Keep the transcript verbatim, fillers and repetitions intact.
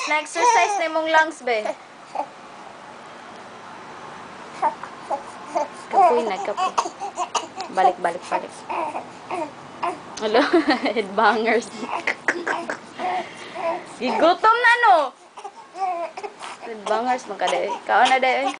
Na-exercise na mong lungs, be. Kapoy na, kapoy. Balik, balik, balik. Hello? Headbangers. Gigutom na, no? Headbangers, magkada. Ikaw na, de.